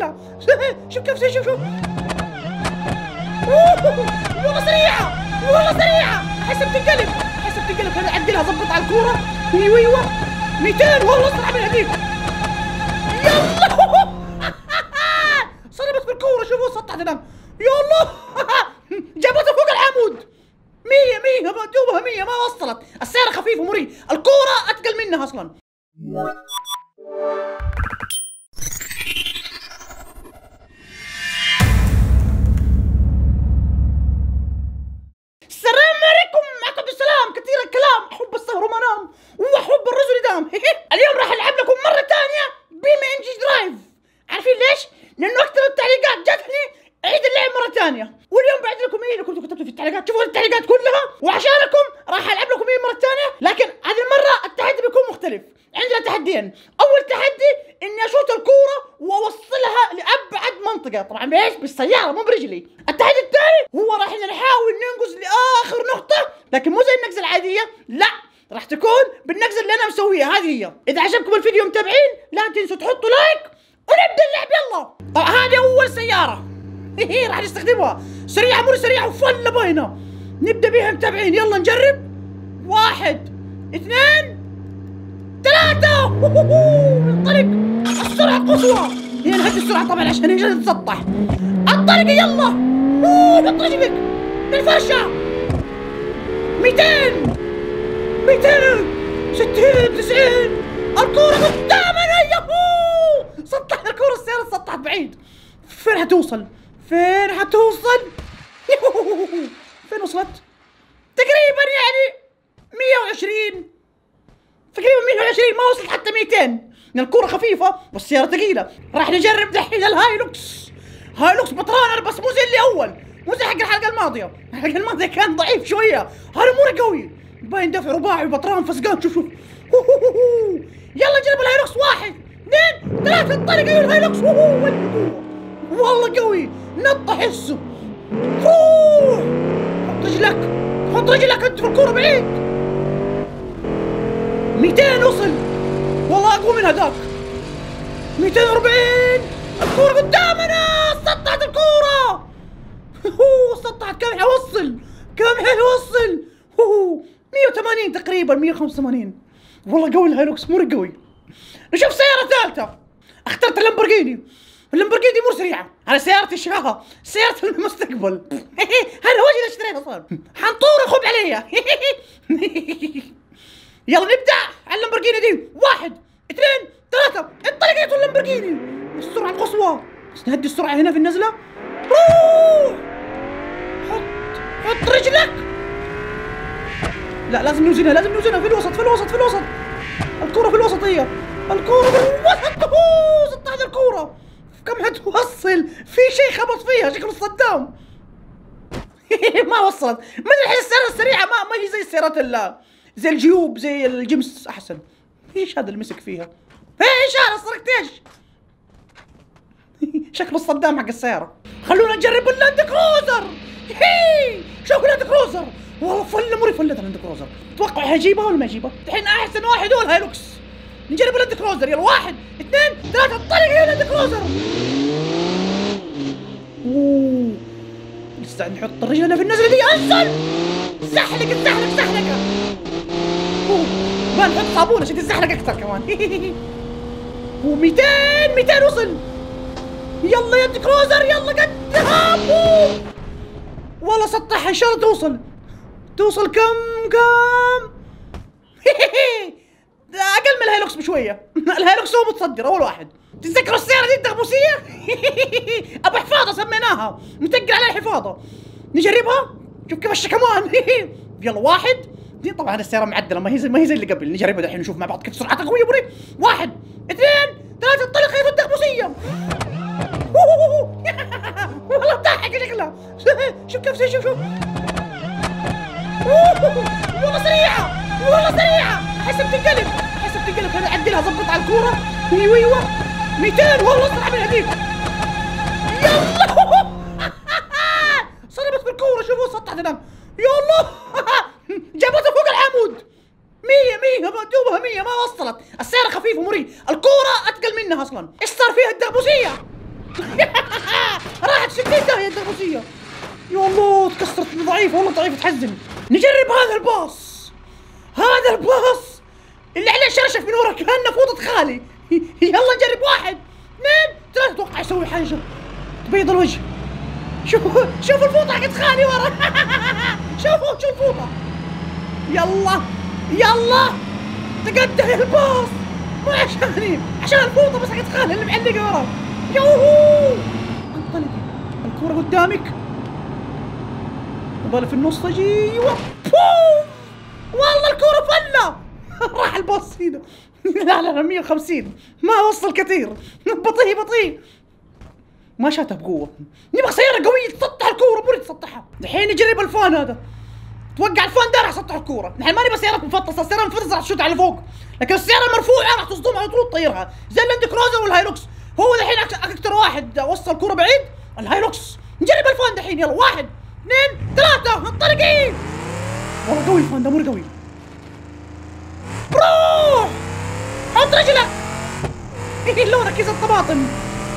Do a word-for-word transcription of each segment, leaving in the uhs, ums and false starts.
شكلها. شوف كيف شوف شوف والله سريعة والله سريعة. احس بتنقلب احس بتنقلب. خليني اعدلها ظبط على الكورة. ايوه ايوه مئتين والله اسرع من هذيك. يلا صربت بالكورة. شوفوا سطحت الدم. يلا جابتها فوق العمود. مية مية دوبها مية ما وصلت. السيارة خفيفة مري. الكورة أثقل منها أصلا. السلام عليكم. معكم عبد السلام. كثير الكلام. أحب السهر وما أنام وأحب الرجل يدام. اليوم راح ألعب لكم مرة ثانية بما إن جي درايف. عارفين ليش؟ لأنه أكثر التعليقات جاتني عيد اللعب مرة ثانية. واليوم بعد لكم ايه اللي كنتوا كتبتوا في التعليقات. شوفوا التعليقات كلها وعشانكم راح العب لكم ايه مرة ثانية. لكن هذه المرة التحدي بيكون مختلف. عندنا تحديين. اول تحدي اني اشوت الكورة واوصلها لابعد منطقة. طبعا بايش؟ بالسيارة مو برجلي. التحدي الثاني هو راح نحاول ننقز لاخر نقطة، لكن مو زي النقزة العادية، لا راح تكون بالنقزة اللي انا مسويها. هذه هي. اذا عجبكم الفيديو متابعين لا تنسوا تحطوا لايك ونبدا اللعب. يلا هذه اول سيارة هي راح نستخدمها. سريعة مرة سريعة وفلة باينة. نبدأ بيها متابعين. يلا نجرب. واحد اثنين ثلاثة. انطلق. السرعة القصوى. هي نهدي السرعة طبعا عشان يجي نتسطح. انطلق يلا. حط رجلك بالفرشة. مئتين مئتين ستين تسعين. الكورة قدامنا. يهو سطحنا الكورة. السيارة سطحت بعيد. فين حتوصل؟ فين حتوصل؟ فين وصلت؟ تقريبا يعني مية وعشرين. تقريبا مية وعشرين ما وصلت حتى مئتين. لأن الكورة خفيفة والسيارة ثقيلة. راح نجرب دحين الهايلوكس. هايلوكس بطرانر بس مو زي اللي أول. مو زي حق الحلقة الماضية. الحلقة الماضية كان ضعيف شوية. هذا مرة قوي. باين دفع رباعي وبطران فسقان. شوف شوف. يلا نجرب الهايلوكس. واحد اثنين ثلاثة. انطلق أيها الهايلوكس. والله قوي. نط احسه. فوووه. حط رجلك حط رجلك انت في الكورة بعيد. مئتين وصل. والله اقوى من هذاك. مئتين وأربعين. الكورة قدامنا. سطحت الكورة. سطحت. كم حيوصل؟ كم حيوصل؟ مية وثمانين تقريبا. مية وخمسة وثمانين. والله قوي الهايلوكس مرة قوي. نشوف سيارة ثالثة. اخترت اللامبورجيني. اللامبورجيني مو سريعة. على سيارتي الشهاها. سيارة المستقبل. هذا هو اللي اشتريته صار. حنطور خب عليا. يلا نبدأ على اللامبورجيني دي. واحد اثنين ثلاثة. انطلق يا اللامبورجيني. السرعة القصوى. بس نهدي السرعة هنا في النزلة. روح. حط حط رجلك. لا لازم نوزنها لازم نوزنها في الوسط في الوسط في الوسط. الكورة في الوسطية. الكورة في الوسط. سطحت الكورة. كم حتوصل؟ في شيء خبط فيها شكله صدام. ما وصلت. ما ادري الحين السيارة السريعة ما ما هي زي السيارات ال زي الجيوب زي الجمس احسن. ايش هذا اللي مسك فيها؟ ايش هذا سرقت ايش؟ شكله الصدام حق السيارة. خلونا نجرب اللاند كروزر. شوفوا اللاند كروزر. والله فله مري فلت اللاند كروزر. اتوقع حجيبها ولا ما اجيبها؟ الحين احسن واحد هو الهايلوكس. نجرب اللاند كروزر. يلا واحد اثنين ثلاثة. انطلق يا اللاند كروزر. اوه لسه نحط رجلنا في النزلة دي. انزل. زحلق زحلق زحلقة. اوه ما نحط صابون عشان تزحلق اكثر كمان. ومئتين مئتين وصل. يلا يا كروزر يلا قدها. والله سطحها ان شاء الله توصل. توصل كم كم. اقل من الهايلوكس بشويه. الهايلوكس هو متصدر اول واحد. تتذكروا السياره دي الدغبوسيه؟ ابو حفاضه سميناها. نتقل على الحفاضه. نجربها. شوف كيف الشكمان. يلا واحد دي طبعا السياره معدله ما هي زي ما هي زي اللي قبل. نجربها دحين نشوف مع بعض كيف سرعتها قويه بري. واحد اثنين ثلاثه. انطلق يا الدغبوسيه. والله ضحك شكلها. شوف كيف شوف شوف. والله سريعة والله سريعة. احس بتنقلب احس بتنقلب. خليني اعدلها ظبط على الكورة. ايوه ايوه مئتين والله اسرع من هذيك. يلا صربت بالكورة. شوفوا سطحت دم. يلا جابتها فوق العمود. مية مية دوبها مية ما وصلت. السيارة خفيفة مري. الكورة اثقل منها اصلا. ايش صار فيها الدغبوسية؟ راحت ستين داهية الدربوزية. يا الله تكسرت ضعيف والله ضعيف تحزن. نجرب هذا الباص. هذا الباص اللي عليه شرشف من ورا كأنه فوطة خالي. يلا نجرب واحد اثنين ثلاثة. اتوقع يسوي حاجة تبيض الوجه. شوف شوف الفوطة حقت خالي ورا. شوفوا شوف الفوطة. يلا يلا تقدم الباص مو عشاني عشان الفوطة بس حقت خالي اللي معلقة ورا. يوهو انطلقي الكورة قدامك وباله في النص تجي. ايوه والله الكورة فلة. راح الباص هنا. لا لا لا مية وخمسين ما وصل كثير. بطيء بطيء ما شاتها بقوة. نبغى سيارة قوية تسطح الكورة مو تسطحها. الحين نجرب الفان هذا. توقع الفان ده راح يسطح الكورة. نحن ما نبغى سيارات مفطسة. السيارة المفطسة راح تشوت على فوق لكن السيارة المرفوعة راح تصدم على طول تطيرها زي اللاند كروزر والهايلوكس. هو الحين اكثر واحد وصل الكورة بعيد الهايلوكس. نجرب الفان دحين. يلا واحد اثنين ثلاثة منطلقين. والله قوي الفان ده مو قوي. روح حط رجلك. لونه كيس الطماطم.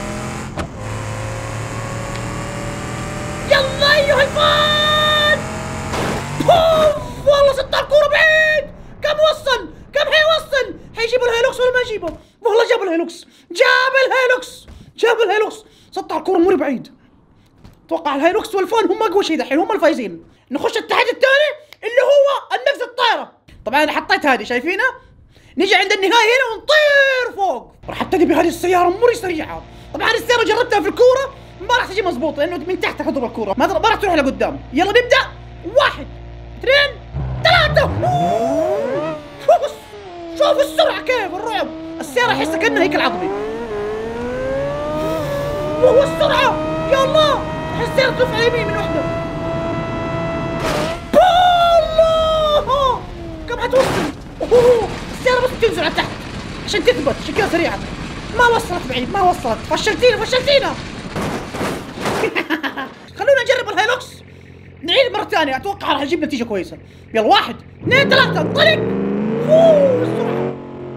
يلا ايها الفان. بوف والله سطح الكورة بعيد. كم وصل؟ كم حيوصل؟ حيجيبوا الهيلوكس ولا ما يجيبوا؟ والله جاب الهيلوكس. جاب الهيلوكس. جاب الهيلوكس. سطح الكورة مو بعيد. اتوقع الهيلوكس والفان هم اقوى شيء دحين هم الفايزين. نخش التحدي الثاني اللي هو النقز الطايرة. طبعا انا حطيت هذه شايفينها؟ نجي عند النهاية هنا ونطير فوق. راح ابتدي بهذه السيارة مري سريعة. طبعا السيارة جربتها في الكورة ما راح تجي مضبوطة لانه من تحت تضرب الكورة ما راح تروح لقدام. يلا نبدأ. واحد اثنين ثلاثة. شوف السرعة كيف الرعب. السيارة احسها كأنها هيكل عظمي. وهو السرعة يا الله. السيارة تلف على اليمين من وحدة. الله كم حتوصل؟ اوه السيارة بس تنزل على تحت عشان تثبت عشان كذا سريعة. ما وصلت بعيد ما وصلت. فشلتينا فشلتينا. خلونا نجرب الهيلوكس. نعيد مرة ثانية اتوقع راح اجيب نتيجة كويسة. يلا واحد اثنين ثلاثة انطلق. اوه السرعة.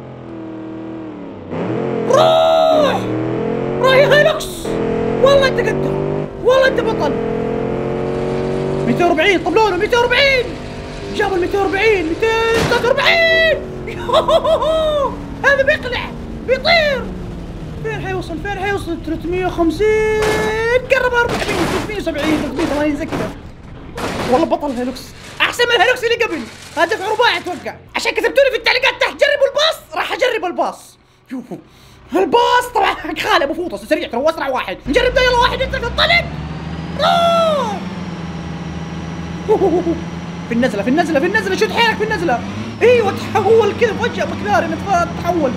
روح روح يا هيلوكس. والله انت قدها. والله انت بطل. مئتين وأربعين طبلونه مئتين وأربعين. جاب ال مئتين وأربعين مئتين وثلاثة وأربعين. هذا بيقلع بيطير. فين حيوصل فين حيوصل؟ ثلاثمئة وخمسين قرب أربعمئة ثلاثمئة وسبعين ثلاثمئة وثمانين زي كذا. والله بطل الهيلوكس احسن من الهيلوكس اللي قبل. هذا دفع رباعي اتوقع عشان كتبتوا لي في التعليقات تحت جربوا الباص. راح اجرب الباص. شوفوا الباص طبعا حق خالي ابو فوطس سريع ترى اسرع واحد. نجرب ده. يلا واحد اثنين انطلق. في النزلة في النزلة في النزلة شد حيلك في النزلة. ايوه تحول كذا فجأة مكلارين تحول.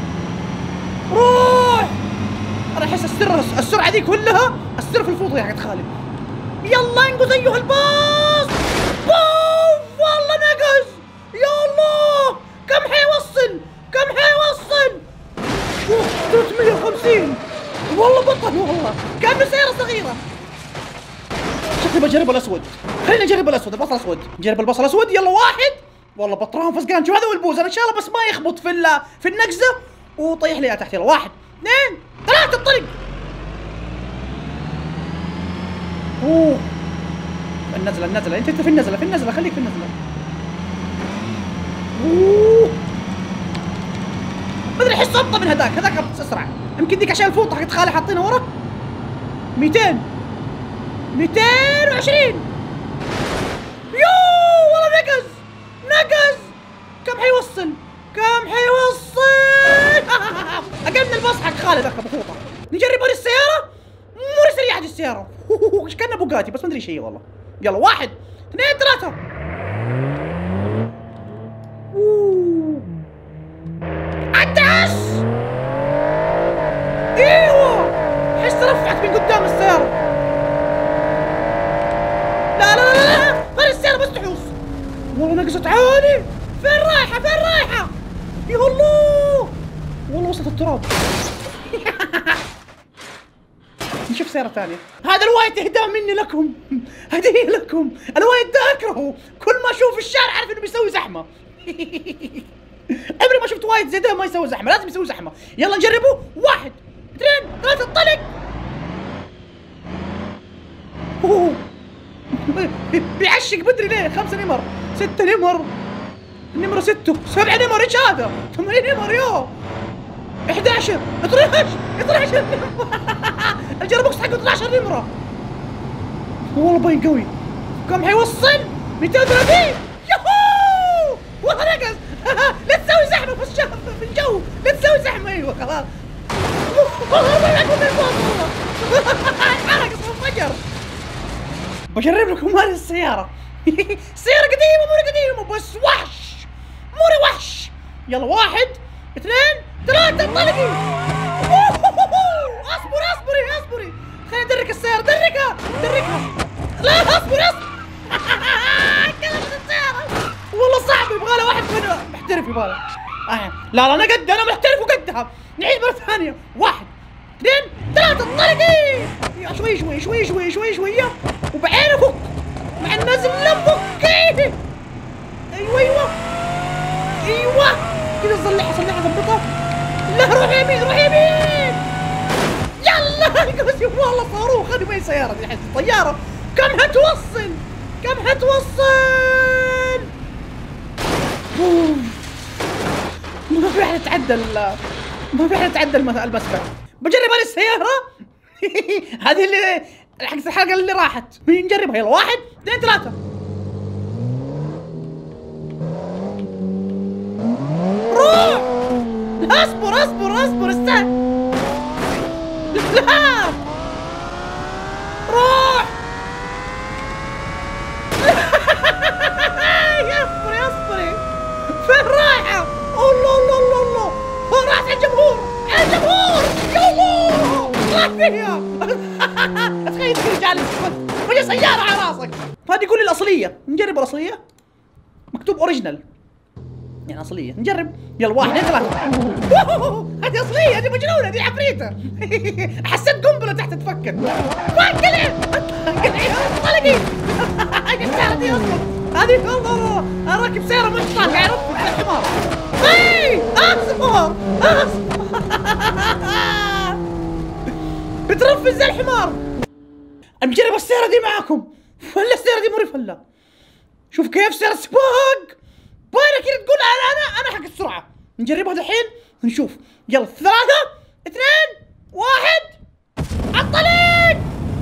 روح. انا احس السر السرعة دي كلها السر في الفوطة يا حق خالد. يلا انقذ ايها الباص. بوف والله نقز. يا الله كم حيوصل كم حيوصل؟ ثلاثمئة وخمسين. والله بطل والله كأنه سيارة صغيرة. شكلي بجرب الاسود. خلينا نجرب الاسود البصل الاسود. نجرب البصل الاسود. يلا واحد. والله بطران فسقان. شوف هذا هو البوز. انا ان شاء الله بس ما يخبط في في النقزه وطيح لي تحت. يلا واحد اثنين ثلاثة انطلق. اوه النزله النزله انت انت في النزله في النزله خليك في النزله. اوه ما ادري احس ابطا من هذاك هذاك اسرع. يمكن ذيك عشان الفوطه حقت خالي حاطينها ورا. مئتين مئتين وعشرين. يوه والله نقز نقز. كم حيوصل كم حيوصل؟ اقل من الباص حق خالد ذاك ابو فوطه. نجرب هذه السياره مو سريعه هذه السياره. كأنها بوغاتي بس ما ادري شيء والله. يلا واحد اثنين ثلاثة. اوه عدس. ايوه حس رفعت من قدام السيارة. لا لا لا لا غير السيارة بس تحوس. والله نقصت عالي. فين رايحة فين رايحة؟ يا الله والله وسط التراب. نشوف سيارة ثانية. هذا الوايد اهداء مني لكم. هدية لكم. الوايد ده اكرهه. كل ما اشوف الشارع اعرف انه بيسوي زحمة. عمري ما شفت وايد زي ده ما يسوي زحمة. لازم يسوي زحمة. يلا نجربه. واحد اثنين ثلاثة انطلق. بيعشق بدري ليه؟ خمسة نمر، ستة نمر، النمرة ستة، سبعة نمر، ايش هذا؟ ثمانية نمر يو، إحدى عشر، اثني عشر، اثني عشر الجير بوكس حقه اثني عشر نمرة. والله باين قوي. كم حيوصل؟ مئتين وثلاثين. يوهو والله نقص. لا تسوي زحمة في الشهر في الجو، لا تسوي زحمة. ايوه خلاص. والله ما يعقل والله. حرق اسمه انفجر. بجرب لكم هذه السيارة. سيارة قديمة موري قديمة بس وحش. موري وحش. يلا واحد، اثنين، ثلاثة، انطلقي. اصبري اصبري اصبري. خليني ادرك السيارة، دركها دركها. لا اصبري اصبري. كلمت السيارة. والله صعب، يبغى له واحد منه محترف يبغى له. آه. لا لا انا قد انا محترف وقدها. نعيد مرة ثانية. واحد، اثنين، ثلاثة، انطلقي. شوي شوي شوي شوي شوي شوية وبعين فك. مع النازل فكي. ايوه ايوه ايوه كذا صلحها صلحها ضبطها. لا روح يمين روح يمين. يلا قوسي والله صاروخ. هذه ما هي سيارة دي الحين طيارة. كم حتوصل؟ كم حتوصل؟ ما في احد يتعدى ما في احد يتعدى المسبح. بجرب هذه السيارة. هذه اللي حقت الحلقة اللي راحت. نجربها يلا. واحد، اثنين، ثلاثة. روح. اصبر اصبر اصبر استنى. لا روح. اصبري اصبري. فين رايحة؟ الله الله الله الله. راحت على الجمهور على الجمهور. يا الله راح فيها. تخيل تكون جالس وجه سيارة على راسك. هذه يقول لي الأصلية. نجرب الأصلية. مكتوب أوريجينال يعني أصلية. نجرب يلا. واحد، اثنين، ثلاثة. هذه أصلية. هذه مجنونة. هذه عفريتة. حسيت قنبلة تحت تفكر. وانقلع انقلعي انطلقي. هذه أصلا هذه الله. أنا راكب سيارة مشطة قاعد أرفض على الحمار. اي اصبر اصبر. بترفز زي الحمار. بجرب السيارة دي معاكم. ولا السيارة دي مريفة. لا شوف كيف سيارة سباق. باينة كذا تقول انا انا انا حق السرعة. نجربها دحين ونشوف. يلا ثلاثة، اثنين، واحد، انطلق.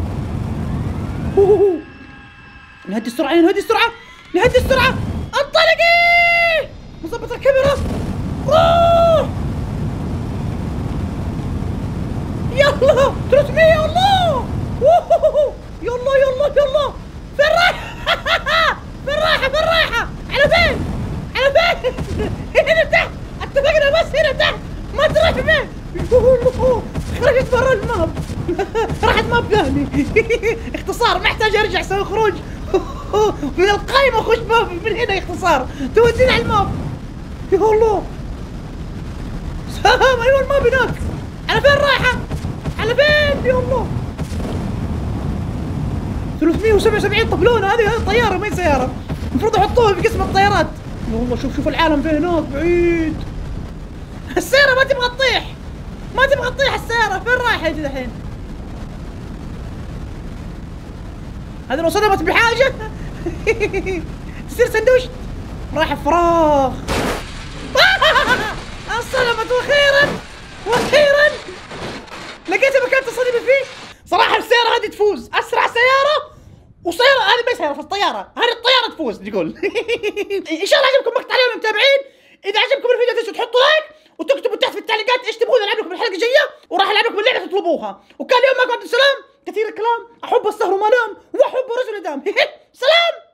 نهدي السرعة نهدي السرعة نهدي السرعة. انطلقي. نظبط الكاميرا. روح. يلا ثلاثمية. الله. يلا يلا يلا. فين رايحة؟ فين رايحة؟ فين رايحة؟ على فين؟ على فين؟ هنا تحت. اتفقنا بس هنا تحت. ما تروح فين؟ خرجت برا الماب. راحت ماب ثاني. اختصار محتاج ارجع اسوي خروج من القائمة. اخش ماب من هنا اختصار توديني على الماب. يا الله. سلام. ايوه الماب هناك. على فين رايحة؟ على فين؟ يا الله. ثلاثمية وسبعة وسبعين طبلونة. هذه هذه طيارة ما هي سيارة. المفروض يحطوها في قسم الطيارات. يا الله شوف شوف العالم فين هناك بعيد. السيارة ما تبغى تطيح. ما تبغى تطيح السيارة. فين رايحة انت الحين؟ هذه لو صدمت بحاجة تصير سندويش. رايحة فراغ. انصدمت واخيرا واخيرا لقيت مكان تصطدم فيه. صراحة السيارة هذه تفوز. أسرع سيارة وسيارة. هذه ما سيارة في الطيارة. هذه الطيارة تفوز نقول. إن شاء الله عجبكم مقطع اليوم المتابعين. إذا عجبكم الفيديو تنسوا تحطوا لايك وتكتبوا تحت في التعليقات إيش تبغون ألعب لكم الحلقة الجاية وراح ألعب لكم اللعبة تطلبوها. وكان اليوم معكم عبد السلام. كثير الكلام. أحب السهر وما أنام وأحب الرجل يدام. سلام.